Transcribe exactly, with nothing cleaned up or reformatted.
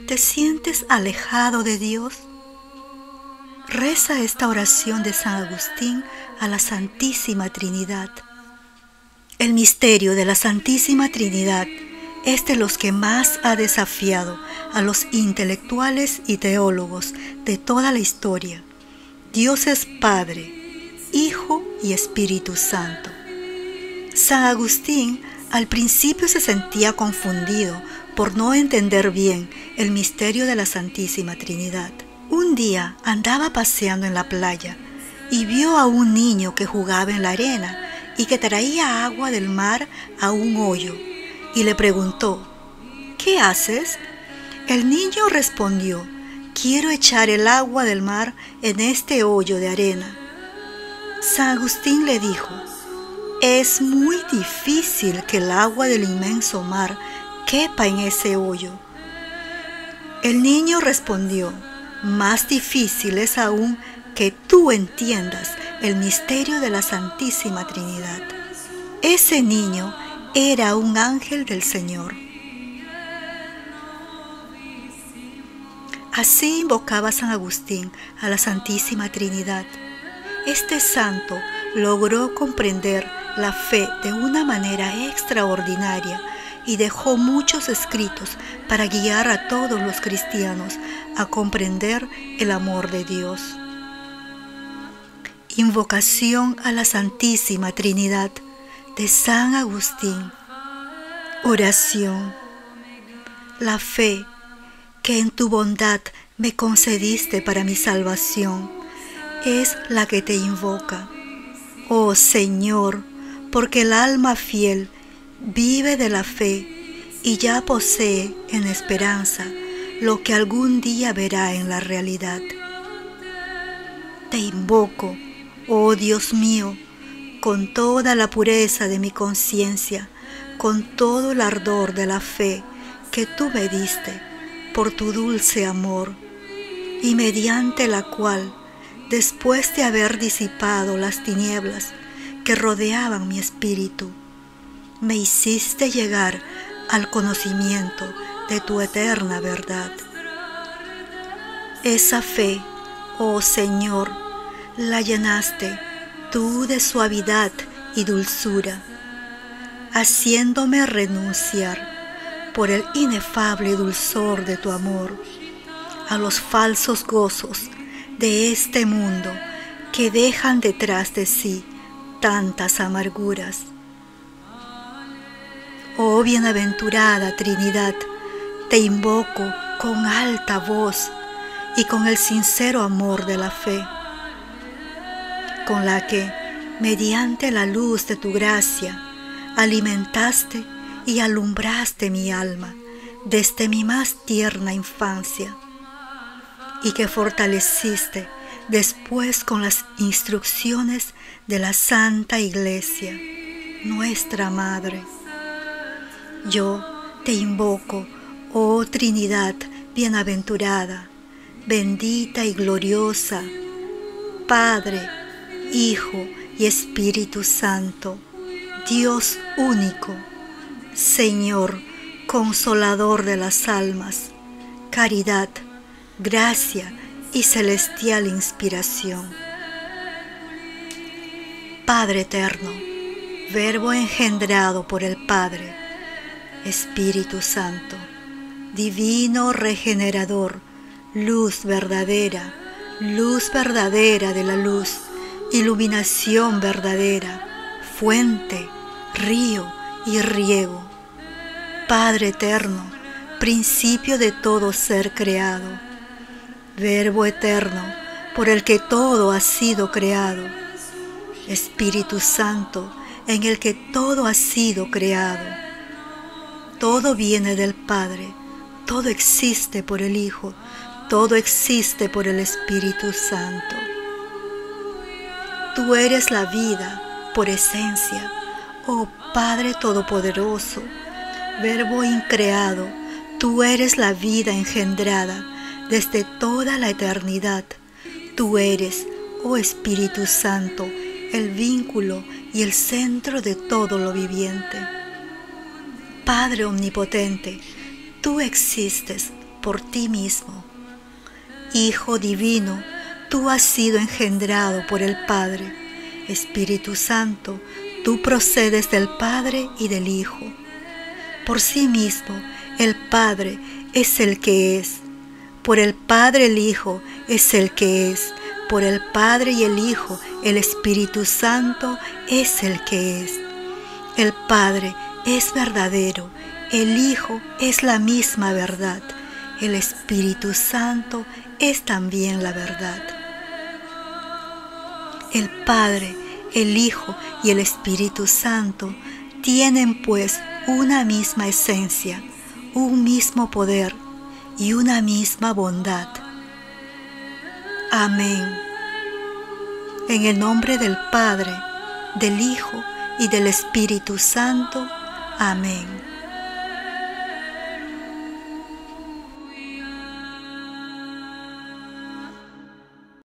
¿Te sientes alejado de Dios? Reza esta oración de San Agustín a la Santísima Trinidad. El misterio de la Santísima Trinidad es de los que más ha desafiado a los intelectuales y teólogos de toda la historia. Dios es Padre, Hijo y Espíritu Santo. San Agustín al principio se sentía confundido por no entender bien el misterio de la Santísima Trinidad. Un día andaba paseando en la playa y vio a un niño que jugaba en la arena y que traía agua del mar a un hoyo, y le preguntó: ¿qué haces? El niño respondió: quiero echar el agua del mar en este hoyo de arena. San Agustín le dijo: es muy difícil que el agua del inmenso mar quepa en ese hoyo. El niño respondió: más difícil es aún que tú entiendas el misterio de la Santísima Trinidad. Ese niño era un ángel del Señor. Así invocaba San Agustín a la Santísima Trinidad. Este santo logró comprender la fe de una manera extraordinaria y dejó muchos escritos para guiar a todos los cristianos a comprender el amor de Dios. Invocación a la Santísima Trinidad de San Agustín. Oración. La fe que en tu bondad me concediste para mi salvación es la que te invoca, oh Señor, porque el alma fiel vive de la fe y ya posee en esperanza lo que algún día verá en la realidad. Te invoco, oh Dios mío, con toda la pureza de mi conciencia, con todo el ardor de la fe que tú me diste por tu dulce amor, y mediante la cual, después de haber disipado las tinieblas que rodeaban mi espíritu, me hiciste llegar al conocimiento de tu eterna verdad. Esa fe, oh Señor, la llenaste tú de suavidad y dulzura, haciéndome renunciar por el inefable dulzor de tu amor a los falsos gozos de este mundo que dejan detrás de sí tantas amarguras. Oh bienaventurada Trinidad, te invoco con alta voz y con el sincero amor de la fe, con la que, mediante la luz de tu gracia, alimentaste y alumbraste mi alma desde mi más tierna infancia, y que fortaleciste después con las instrucciones de la Santa Iglesia, nuestra Madre. Yo te invoco, oh Trinidad bienaventurada, bendita y gloriosa, Padre, Hijo y Espíritu Santo, Dios único, Señor, consolador de las almas, caridad, gracia y celestial inspiración. Padre eterno, Verbo engendrado por el Padre, Espíritu Santo, divino regenerador, luz verdadera, luz verdadera de la luz, iluminación verdadera, fuente, río y riego. Padre eterno, principio de todo ser creado, Verbo eterno, por el que todo ha sido creado, Espíritu Santo, en el que todo ha sido creado. Todo viene del Padre, todo existe por el Hijo, todo existe por el Espíritu Santo. Tú eres la vida por esencia, oh Padre Todopoderoso, Verbo increado, tú eres la vida engendrada desde toda la eternidad. Tú eres, oh Espíritu Santo, el vínculo y el centro de todo lo viviente. Padre omnipotente, tú existes por ti mismo. Hijo divino, tú has sido engendrado por el Padre. Espíritu Santo, tú procedes del Padre y del Hijo. Por sí mismo, el Padre es el que es. Por el Padre el Hijo es el que es. Por el Padre y el Hijo, el Espíritu Santo es el que es. El Padre es verdadero, el Hijo es la misma verdad, el Espíritu Santo es también la verdad. El Padre, el Hijo y el Espíritu Santo tienen pues una misma esencia, un mismo poder y una misma bondad. Amén. En el nombre del Padre, del Hijo y del Espíritu Santo. Amén.